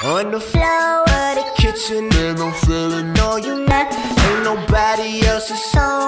On the floor of the kitchen and I'm feeling all you not. Ain't nobody else's song.